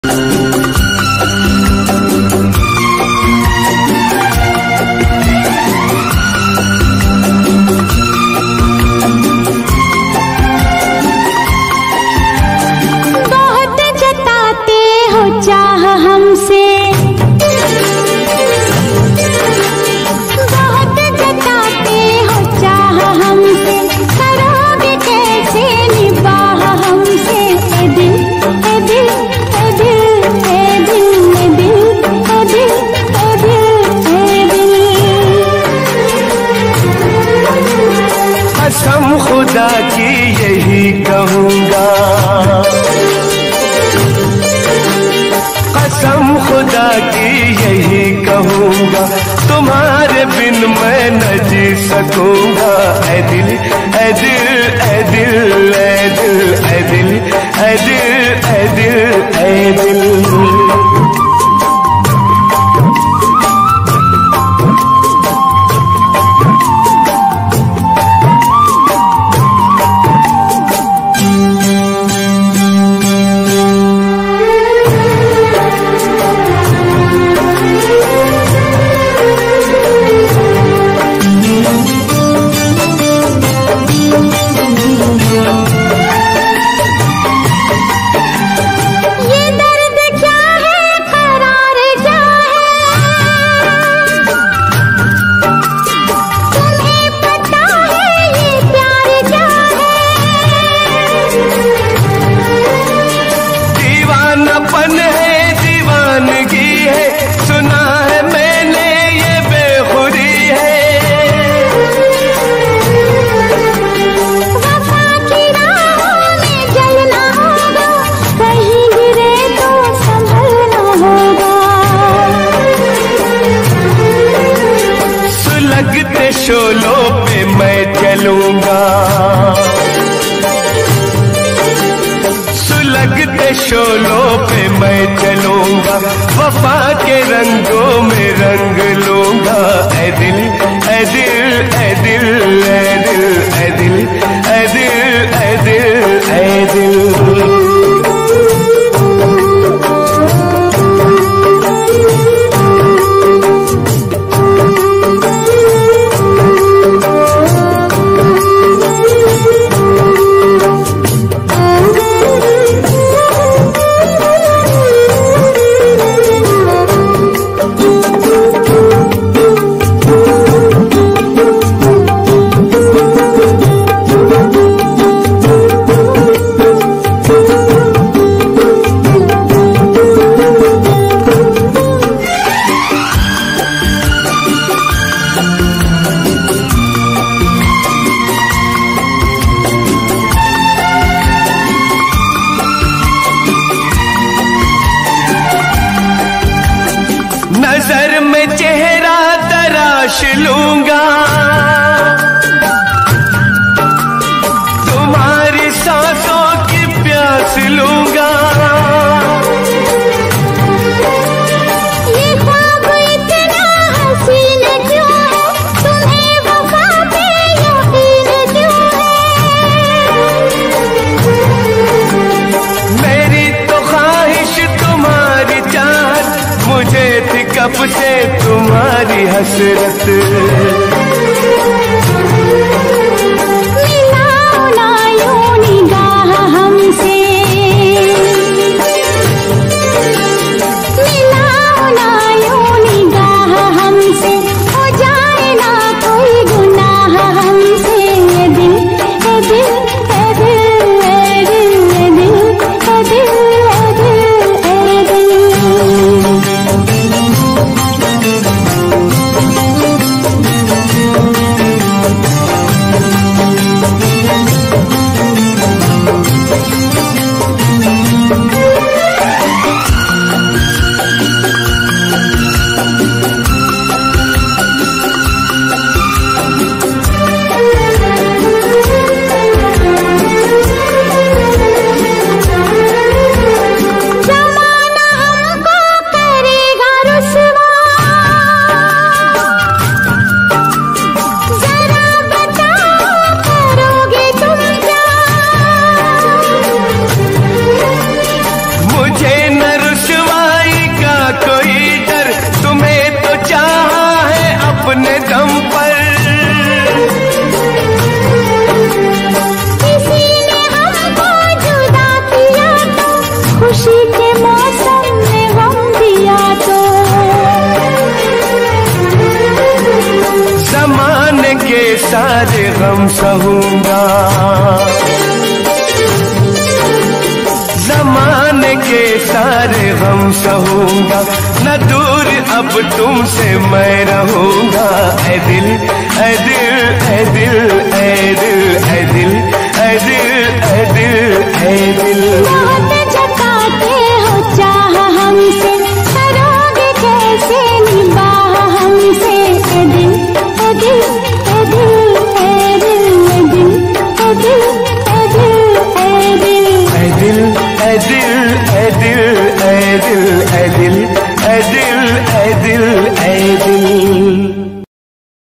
कसम खुदा की यही कहूँगा, कसम खुदा की यही कहूँगा, तुम्हारे बिन मैं न जी सकूँगा। ऐ दिल ऐ दिल ऐ दिल ऐ दिल ऐ दिल ऐ दिल ऐ दिल ऐ दिल। शोलों पे मैं चलूंगा, सुलगते शोलों पे मैं चलूंगा, वफा के रंगों में रंग लूंगा। ऐ दिल ऐ दिल ऐ दिल ऐ दिल ऐ दिल ऐ दिल ऐ दिल ऐ दिल। नजर में चेहरा तराश लूंगा, तुम्हारी सांसों की प्यास लूंगा। ये ख्वाब इतना हसीन क्यों है, तुम्हें वफा पे यकीन क्यों है। मेरी तो ख्वाहिश तुम्हारी चाहत, मुझे थी कब से तुम्हारी हसरत। मिलाओ ना यूं निगाह हमसे, मिलाओ ना यूं निगाह हमसे, हो जाए ना कोई गुनाह हमसे। ये दिल ए दिल ए दिल ए दिल ए दिल ए दिल ए दिल ए दिल। सारे गम सहूंगा, जमाने के सारे गम सहूंगा, न दूर अब तुमसे मैं रहूंगा। ऐ दिल ऐ दिल ऐ दिल ऐ दिल ऐ दिल ऐ दिल ऐ दिल ऐ दिल। बहुत जताते हो चाह हमसे, करोगे कैसे निभाह हमसे। ऐ दिल ऐ दिल ऐ दिल ऐ दिल ऐ दिल ऐ दिल ऐ दिल ऐ दिल ऐ दिल ऐ दिल ऐ दिल ऐ दिल ऐ दिल ऐ दिल ऐ दिल।